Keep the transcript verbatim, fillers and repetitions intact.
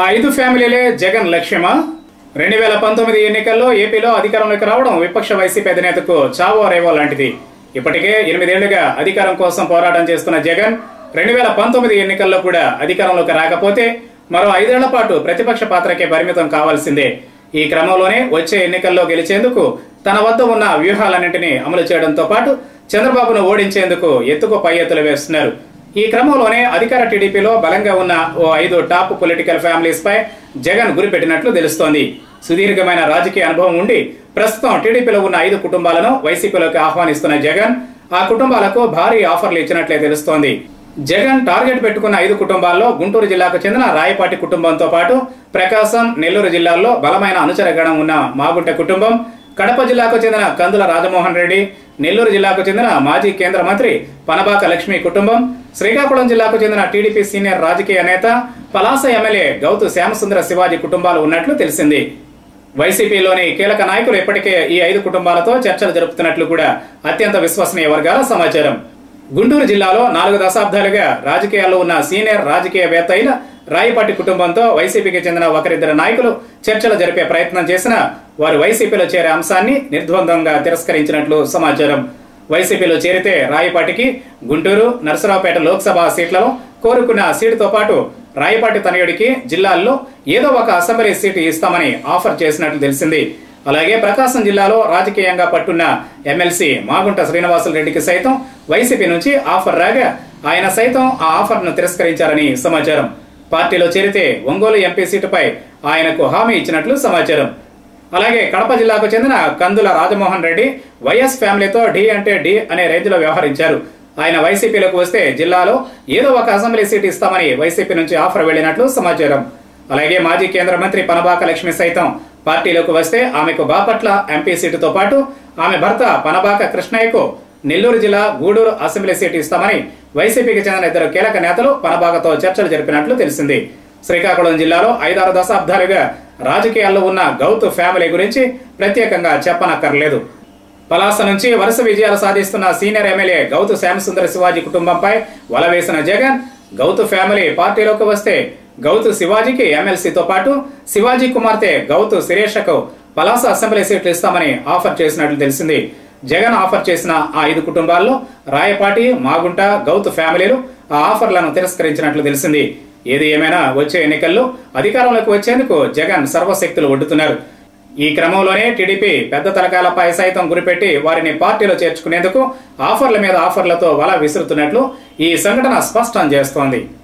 ఆ ఐదు ఫ్యామిలీలే జగన్ లక్ష్యమా? రెండు వేల పంతొమ్మిది ఎన్నికల్లో ఏపీలో అధికారంలోకి రావడం విపక్ష వైసీపీ అధినేతకు చావో రేవో లాంటిది. ఇప్పటికే ఎనిమిదేళ్లుగా అధికారం కోసం పోరాటం చేస్తున్న జగన్ రెండు వేల పంతొమ్మిది ఎన్నికల్లో కూడా అధికారంలోకి రాకపోతే మరో ఐదేళ్ల పాటు ప్రతిపక్ష పాత్రకే పరిమితం కావాల్సిందే. ఈ క్రమంలోనే వచ్చే ఎన్నికల్లో గెలిచేందుకు తన వద్ద ఉన్న వ్యూహాలన్నింటినీ అమలు చేయడంతో పాటు చంద్రబాబును ఓడించేందుకు ఎత్తుకు పై ఎత్తులు వేస్తున్నారు. ఈ క్రమంలోనే అధికార టీడీపీలో బలంగా ఉన్న ఓ ఐదు టాప్ పొలిటికల్ ఫ్యామిలీస్ పై జగన్ గురిపెట్టినట్లు తెలుస్తోంది. సుదీర్ఘమైన రాజకీయ అనుభవం ఉండి ప్రస్తుతం టీడీపీలో ఉన్న ఐదు కుటుంబాలను వైసీపీలోకి ఆహ్వానిస్తున్న జగన్ ఆ కుటుంబాలకు భారీ ఆఫర్లు ఇచ్చినట్లే తెలుస్తోంది. జగన్ టార్గెట్ పెట్టుకున్న ఐదు కుటుంబాల్లో గుంటూరు జిల్లాకు చెందిన రాయపాటి కుటుంబంతో పాటు ప్రకాశం, నెల్లూరు జిల్లాల్లో బలమైన అనుచర గణం ఉన్న మాగుంట కుటుంబం, కడప జిల్లాకు చెందిన కందుల రాజమోహన్ రెడ్డి, నెల్లూరు జిల్లాకు చెందిన మాజీ కేంద్ర మంత్రి పనబాక లక్ష్మి కుటుంబం, శ్రీకాకుళం జిల్లాకు చెందిన టీడీపీ సీనియర్ రాజకీయ నేత పలాస ఎమ్మెల్యే గౌతు శ్యామసుందర శివాజీ కుటుంబాలు ఉన్నట్లు తెలిసింది. వైసీపీలోని కీలక నాయకులు ఇప్పటికే ఈ ఐదు కుటుంబాలతో చర్చలు జరుపుతున్నట్లు కూడా అత్యంత విశ్వసనీయ వర్గాల సమాచారం. గుంటూరు జిల్లాలో నాలుగు దశాబ్దాలుగా రాజకీయాల్లో ఉన్న సీనియర్ రాజకీయవేత్త అయిన రాయపాటి కుటుంబంతో వైసీపీకి చెందిన ఒకరిద్దరు నాయకులు చర్చలు జరిపే ప్రయత్నం చేసినా వారు వైసీపీలో చేరే అంశాన్ని నిర్ద్వందంగా తిరస్కరించినట్లు సమాచారం. వైసీపీలో చేరితే రాయపాటికి గుంటూరు, నరసరావుపేట లోక్సభ సీట్లలో కోరుకున్న సీటుతో పాటు రాయపాటి తనయుడికి జిల్లాల్లో ఏదో ఒక అసెంబ్లీ సీటు ఇస్తామని ఆఫర్ చేసినట్లు తెలిసింది. అలాగే ప్రకాశం జిల్లాలో రాజకీయంగా పట్టున్న ఎమ్మెల్సీ మాగుంట శ్రీనివాసులు రెడ్డికి సైతం వైసీపీ నుంచి ఆఫర్ రాగా ఆయన సైతం ఆ ఆఫర్ను తిరస్కరించారని సమాచారం. పార్టీలో చేరితే ఒంగోలు ఎంపీ సీటుపై ఆయనకు హామీ ఇచ్చినట్లు సమాచారం. అలాగే కడప జిల్లాకు చెందిన కందుల రాజమోహన్ రెడ్డి వైఎస్ ఫ్యామిలీతో డి అంటే డి అనే రేంజ్లో వ్యవహరించారు. ఆయన వైసీపీలోకి వస్తే జిల్లాలో ఏదో ఒక అసెంబ్లీ సీటు ఇస్తామని వైసీపీ నుంచి ఆఫర్ వెళ్లినట్లు సమాచారం. అలాగే మాజీ కేంద్ర మంత్రి పనబాక లక్ష్మి సైతం పార్టీలోకి వస్తే ఆమెకు బాపట్ల ఎంపీ సీటుతో పాటు ఆమె భర్త పనబాక కృష్ణయ్యకు నెల్లూరు జిల్లా గూడూరు అసెంబ్లీ సీటు ఇస్తామని వైసీపీకి చెందిన ఇద్దరు కీలక నేతలు పనబాకతో చర్చలు జరిపినట్లు తెలిసింది. శ్రీకాకుళం జిల్లాలో ఐదారు దశాబ్దాలుగా రాజకీయాల్లో ఉన్న గౌతు ఫ్యామిలీ గురించి ప్రత్యేకంగా చెప్పనక్కర్లేదు. పలాస నుంచి వరుస విజయాలు సాధిస్తున్న సీనియర్ ఎమ్మెల్యే గౌతు శ్యామసుందర శివాజీ కుటుంబంపై వల వేసిన జగన్ గౌతు ఫ్యామిలీ పార్టీలోకి వస్తే గౌతు శివాజీకి ఎమ్మెల్సీతో పాటు శివాజీ కుమార్తె గౌతు శిరీషకు పలాస అసెంబ్లీ సీట్లు ఇస్తామని ఆఫర్ చేసినట్లు తెలిసింది. జగన్ ఆఫర్ చేసిన ఆ ఐదు కుటుంబాల్లో రాయపాటి, మాగుంట, గౌతు ఫ్యామిలీలు ఆ ఆఫర్లను తిరస్కరించినట్లు తెలిసింది. ఏది ఏమైనా వచ్చే ఎన్నికల్లో అధికారంలోకి వచ్చేందుకు జగన్ సర్వశక్తులు ఒడ్డుతున్నారు. ఈ క్రమంలోనే టీడీపీ పెద్ద తలకాలపై సైతం గురిపెట్టి వారిని పార్టీలో చేర్చుకునేందుకు ఆఫర్ల మీద ఆఫర్లతో వల విసురుతున్నట్లు ఈ సంఘటన స్పష్టం చేస్తోంది.